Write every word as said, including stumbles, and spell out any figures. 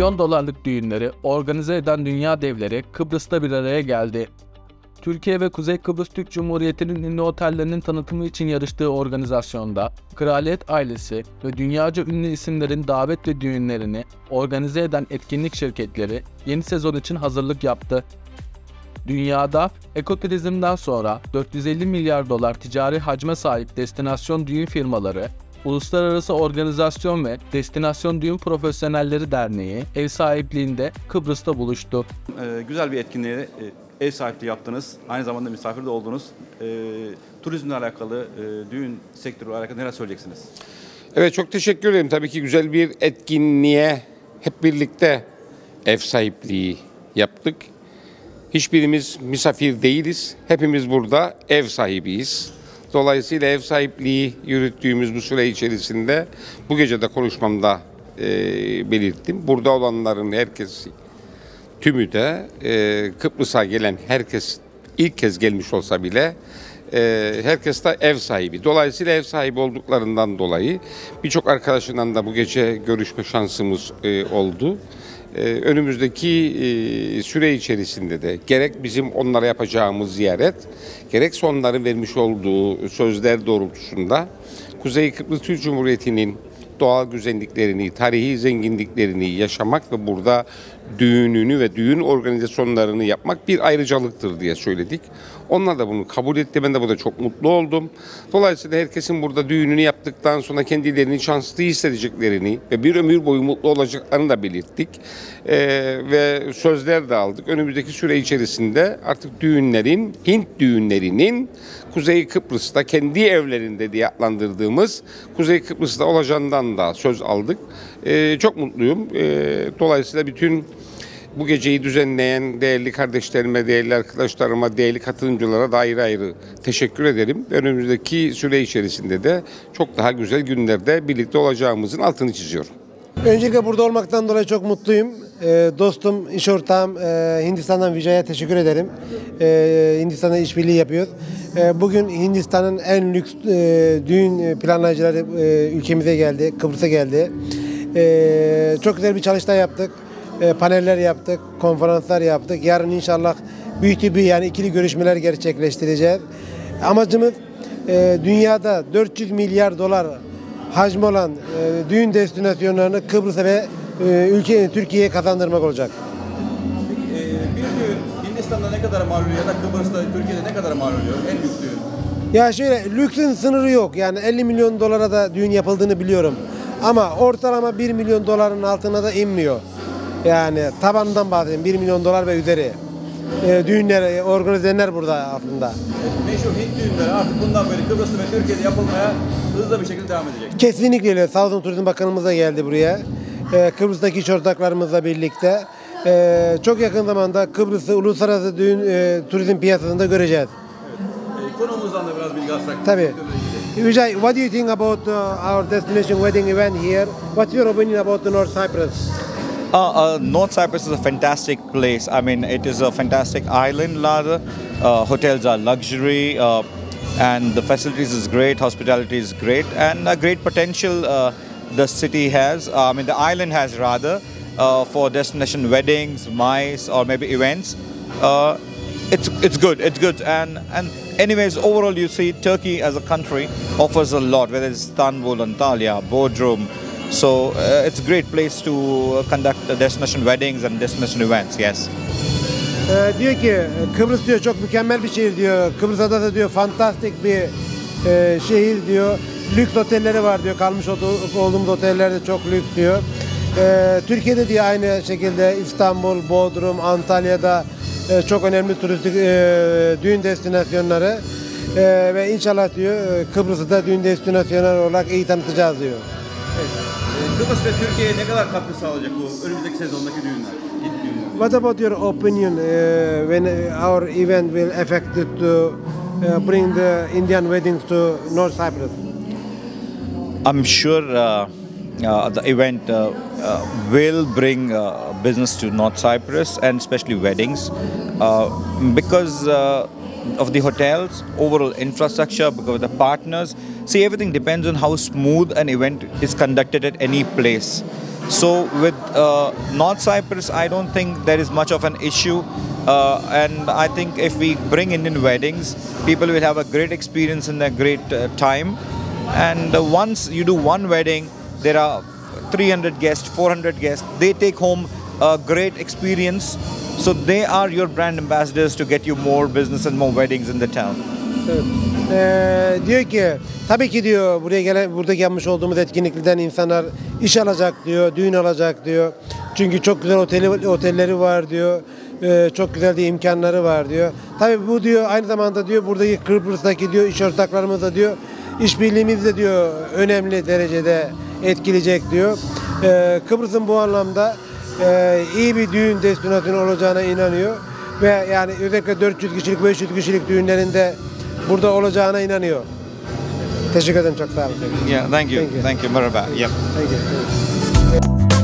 milyon dolarlık düğünleri organize eden dünya devleri Kıbrıs'ta bir araya geldi. Türkiye ve Kuzey Kıbrıs Türk Cumhuriyeti'nin ünlü otellerinin tanıtımı için yarıştığı organizasyonda kraliyet ailesi ve dünyaca ünlü isimlerin davet ve düğünlerini organize eden etkinlik şirketleri yeni sezon için hazırlık yaptı. Dünyada ekoturizmden sonra dört yüz elli milyar dolar ticari hacme sahip destinasyon düğün firmaları, Uluslararası Organizasyon ve Destinasyon Düğün Profesyonelleri Derneği ev sahipliğinde Kıbrıs'ta buluştu. Ee, güzel bir etkinliğe e, ev sahipliği yaptınız. Aynı zamanda misafir de oldunuz. E, turizmle alakalı, e, düğün sektörüyle alakalı neler söyleyeceksiniz? Evet, çok teşekkür ederim. Tabii ki güzel bir etkinliğe hep birlikte ev sahipliği yaptık. Hiçbirimiz misafir değiliz. Hepimiz burada ev sahibiyiz. Dolayısıyla ev sahipliği yürüttüğümüz bu süre içerisinde bu gece de konuşmamda e, belirttim. Burada olanların herkesi, tümü de e, Kıbrıs'a gelen herkes ilk kez gelmiş olsa bile e, herkes de ev sahibi. Dolayısıyla ev sahibi olduklarından dolayı birçok arkadaşından da bu gece görüşme şansımız e, oldu. Ee, önümüzdeki e, süre içerisinde de gerek bizim onlara yapacağımız ziyaret, gerekse onların vermiş olduğu sözler doğrultusunda Kuzey Kıbrıs Türk Cumhuriyeti'nin doğal güzelliklerini, tarihi zenginliklerini yaşamak ve burada düğününü ve düğün organizasyonlarını yapmak bir ayrıcalıktır diye söyledik. Onlar da bunu kabul etti. Ben de burada çok mutlu oldum. Dolayısıyla herkesin burada düğününü yaptıktan sonra kendilerini şanslı hissedeceklerini ve bir ömür boyu mutlu olacaklarını da belirttik. Ee, ve sözler de aldık. Önümüzdeki süre içerisinde artık düğünlerin, Hint düğünlerinin Kuzey Kıbrıs'ta kendi evlerinde diye adlandırdığımız Kuzey Kıbrıs'ta olacağından da söz aldık. Ee, çok mutluyum. Ee, dolayısıyla bütün bu geceyi düzenleyen değerli kardeşlerime, değerli arkadaşlarıma, değerli katılımcılara da ayrı ayrı teşekkür ederim. Önümüzdeki süre içerisinde de çok daha güzel günlerde birlikte olacağımızın altını çiziyorum. Öncelikle burada olmaktan dolayı çok mutluyum. Ee, dostum, iş ortağım e, Hindistan'dan Vijay'a teşekkür ederim. Ee, Hindistan'da işbirliği yapıyoruz. Ee, bugün Hindistan'ın en lüks e, düğün planlayıcıları e, ülkemize geldi, Kıbrıs'a geldi. Ee, çok güzel bir çalıştay yaptık. E, paneller yaptık, konferanslar yaptık. Yarın inşallah büyük bir yani ikili görüşmeler gerçekleştireceğiz. Amacımız e, dünyada dört yüz milyar dolar hacmi olan e, düğün destinasyonlarını Kıbrıs'a ve e, ülke Türkiye'ye kazandırmak olacak. Peki, e, bir düğün Hindistan'da ne kadar mal oluyor ya da Kıbrıs'ta, Türkiye'de ne kadar mal oluyor? En lüks düğün. Ya şöyle, lüksün sınırı yok. Yani elli milyon dolara da düğün yapıldığını biliyorum. Ama ortalama bir milyon doların altına da inmiyor. Yani tabanından bahsedeyim, bir milyon dolar ve üzeri. E, düğünler, organizeler burada aslında. Meşhur Hint düğünleri artık bundan böyle Kıbrıs'ta ve Türkiye'de yapılmaya hızlı bir şekilde devam edecek. Kesinlikle öyle. Sağ olsun Turizm Bakanımız da geldi buraya. E, Kıbrıs'taki iş ortaklarımızla birlikte. E, çok yakın zamanda Kıbrıs'ı uluslararası düğün e, turizm piyasasında göreceğiz. Evet. E, konumuzdan da biraz bilgi alsak. Tabii. Vijay, what do you think about uh, our destination wedding event here? What's your opinion about the North Cyprus? Uh, uh, North Cyprus is a fantastic place. I mean, it is a fantastic island, rather. Uh, hotels are luxury, uh, and the facilities is great, hospitality is great, and a great potential uh, the city has. Uh, I mean, the island has, rather, uh, for destination weddings, mice, or maybe events. Uh, it's it's good. It's good, and and anyways, overall, you see, Turkey as a country offers a lot. Whether it's Istanbul, Antalya, Bodrum. So uh, it's a great place to conduct destination weddings and destination events, yes. Ee, diyor ki Kıbrıs diyor çok mükemmel bir şehir diyor. Kıbrıs Adası diyor fantastik bir e, şehir diyor. Lüks otelleri var diyor. Kalmış olduğumuz oteller de çok lüks diyor. Ee, Türkiye'de diyor aynı şekilde İstanbul, Bodrum, Antalya'da e, çok önemli turistik e, düğün destinasyonları. E, ve inşallah diyor Kıbrıs'ı da düğün destinasyonları olarak iyi tanıtacağız diyor. Evet. E, Kıbrıs ve Türkiye'ye ne kadar katkı sağlayacak bu önümüzdeki sezondaki düğünler? Hint düğünler. What about your opinion uh, when our event will affect it to uh, bring the Indian weddings to North Cyprus? I'm sure uh, uh, the event uh, uh, will bring uh, business to North Cyprus, and especially weddings, uh, because uh, of the hotels, overall infrastructure, because of the partners. See, everything depends on how smooth an event is conducted at any place. So with uh, North Cyprus, I don't think there is much of an issue. Uh, and I think if we bring Indian weddings, people will have a great experience and a great uh, time. And uh, once you do one wedding, there are three hundred guests, four hundred guests. They take home a great experience. So they are your brand ambassadors to get you more business and more weddings in the town. Evet. Ee, diyor ki tabii ki diyor buraya gelen buradaki yapmış olduğumuz etkinliklerden insanlar iş alacak diyor, düğün alacak diyor. Çünkü çok güzel oteli, otelleri var diyor. Ee, çok güzel de imkanları var diyor. Tabii bu diyor aynı zamanda diyor buradaki Kıbrıs'taki diyor iş ortaklarımızla diyor işbirliğimiz de diyor önemli derecede etkileyecek diyor. Ee, Kıbrıs'ın bu anlamda e, iyi bir düğün destinasyonu olacağına inanıyor ve yani özellikle dört yüz kişilik beş yüz kişilik düğünlerinde burada olacağına inanıyor. Teşekkür ederim, çok sağ olun. Yeah, thank you. Thank you. Thank you. Merhaba. Yep. Thank you.